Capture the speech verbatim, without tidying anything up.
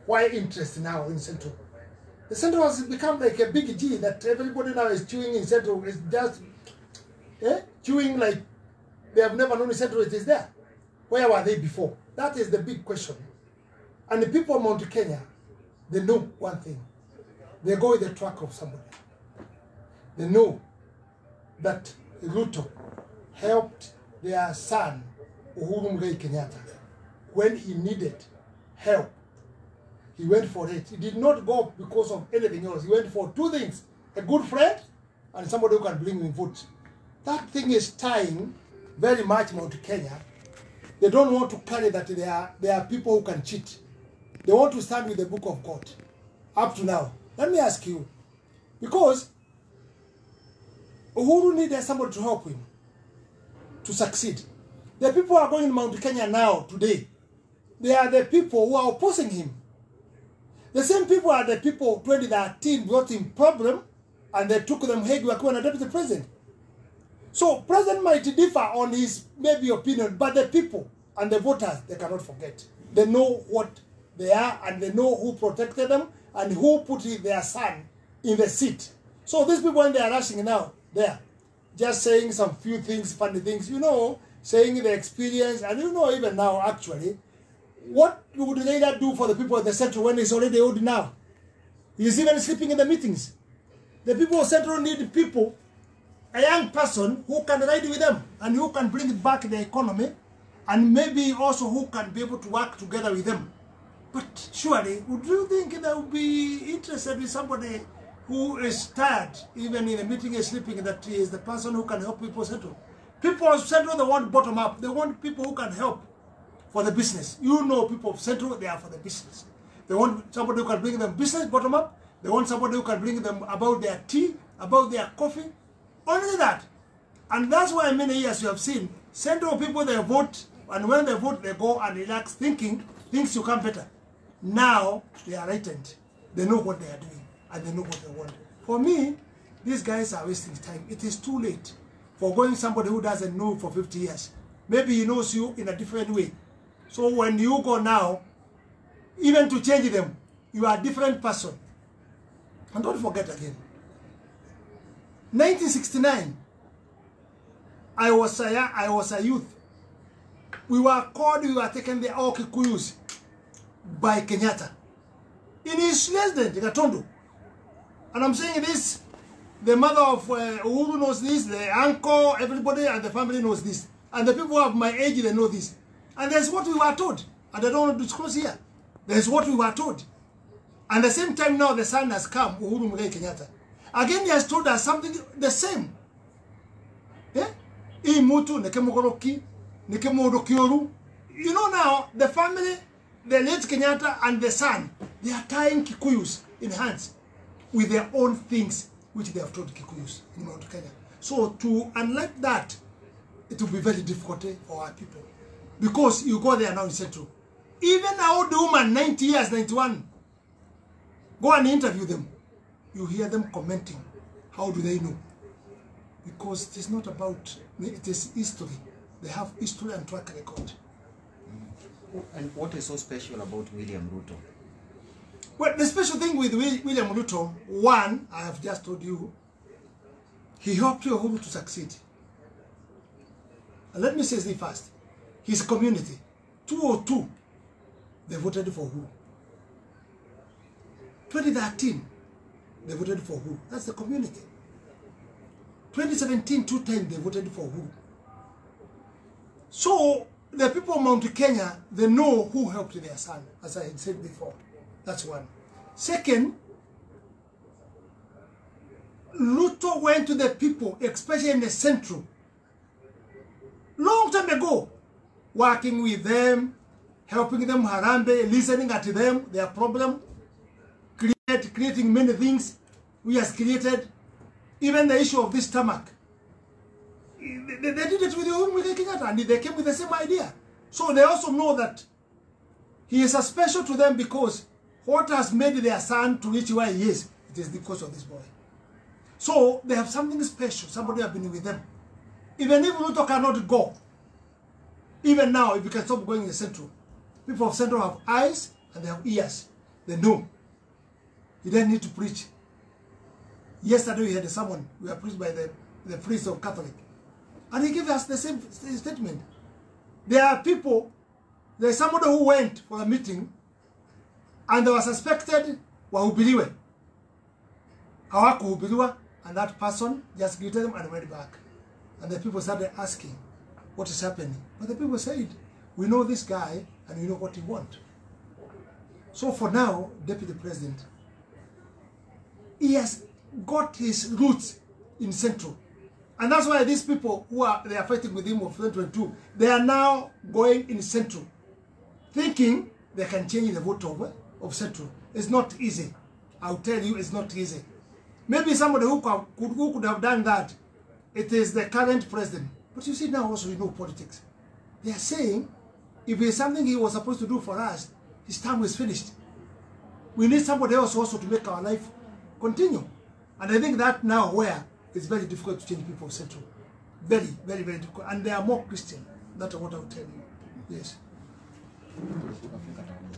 why interest now in Central? The Central has become like a big G that everybody now is chewing in Central. It's just eh, chewing like they have never known in Central it is there. Where were they before? That is the big question. And the people of Mount Kenya, they know one thing. They go with the track of somebody. They know that Ruto helped their son, Uhuru Muigai Kenyatta, when he needed help. He went for it. He did not go because of anything else. He went for two things. A good friend and somebody who can bring him food. That thing is tying very much Mount Kenya. They don't want to carry that there are, there are people who can cheat. They want to stand with the book of God. Up to now. Let me ask you. Because Uhuru needed somebody to help him to succeed. The people who are going to Mount Kenya now, today, they are the people who are opposing him. The same people are the people twenty thirteen brought him problem and they took them Hague wakiwa na deputy president. So president might differ on his maybe opinion, but the people and the voters, they cannot forget. They know what they are and they know who protected them and who put their son in the seat. So these people, when they are rushing now, there, just saying some few things, funny things, you know, saying the experience, and you know even now actually, what would Raila do for the people of the Central when he's already old now? He's even sleeping in the meetings. The people of Central need people, a young person who can ride with them and who can bring back the economy and maybe also who can be able to work together with them. But surely, would you think they would be interested in somebody who is tired, even in the meeting is sleeping, that he is the person who can help people settle? People of Central, they want bottom up. They want people who can help for the business. You know, people of Central, they are for the business. They want somebody who can bring them business bottom up. They want somebody who can bring them about their tea, about their coffee. Only that. And that's why many years you have seen Central people, they vote, and when they vote, they go and relax, thinking things will come better. Now, they are enlightened. They know what they are doing, and they know what they want. For me, these guys are wasting time. It is too late for going somebody who doesn't know for fifty years. Maybe he knows you in a different way. So when you go now, even to change them, you are a different person. And don't forget again, nineteen sixty-nine, I was a, I was a youth. We were called, we were taken the all Kikuyus by Kenyatta in his residence, Gatondo. And I'm saying this, the mother of uh, Uhuru knows this, the uncle, everybody, and the family knows this. And the people of my age, they know this. And that's what we were told. And I don't want to disclose here. That's what we were told. And at the same time now, the son has come, Uhuru Muigai Kenyatta. Again, he has told us something the same. Yeah? You know now, the family, the late Kenyatta and the son, they are tying Kikuyus in hands with their own things, which they have told Kikuyus in Mount Kenya. So to unlike that, it will be very difficult for our people. Because you go there now in Central. Even an old woman, ninety years, ninety-one, go and interview them. You hear them commenting. How do they know? Because it is not about, it is history. They have history and track record. And what is so special about William Ruto? Well, the special thing with William Ruto, one, I have just told you, he helped Uhuru to succeed. And let me say this first. His community, two oh two, they voted for who? twenty thirteen, they voted for who? That's the community. twenty seventeen, two times, they voted for who? So, the people of Mount Kenya, they know who helped their son, as I had said before. That's one. Second, Ruto went to the people, especially in the Central, long time ago, working with them, helping them, Harambe, listening at them, their problem, create, creating many things we has created, even the issue of this stomach. They, they, they did it with Uhuru Muigai Kenyatta, and they came with the same idea. So they also know that he is a special to them because what has made their son to reach where he is, it is because of this boy. So they have something special, somebody has been with them. Even if Ruto cannot go, even now, if you can stop going in the Central, people of Central have eyes and they have ears. they know. You don't need to preach. Yesterday we had a sermon, we were preached by the, the priest of Catholic. And he gave us the same statement. There are people, there's somebody who went for a meeting and they were suspected wahubiriwe. Hawakuhubiriwa, and that person just greeted them and went back. And the people started asking, what is happening? But the people said, we know this guy and we know what he wants. So for now, Deputy President, he has got his roots in Central. And that's why these people who are they are fighting with him of twenty twenty-two, they are now going in Central, thinking they can change the vote of, of Central. It's not easy. I'll tell you, it's not easy. Maybe somebody who could, who could have done that, it is the current president. But you see now also, you know politics. They are saying, if it's something he was supposed to do for us, his time is finished. We need somebody else also to make our life continue. And I think that now where it's very difficult to change people of Central. Very, very, very difficult. And they are more Christian. That's what I'll tell you. Yes.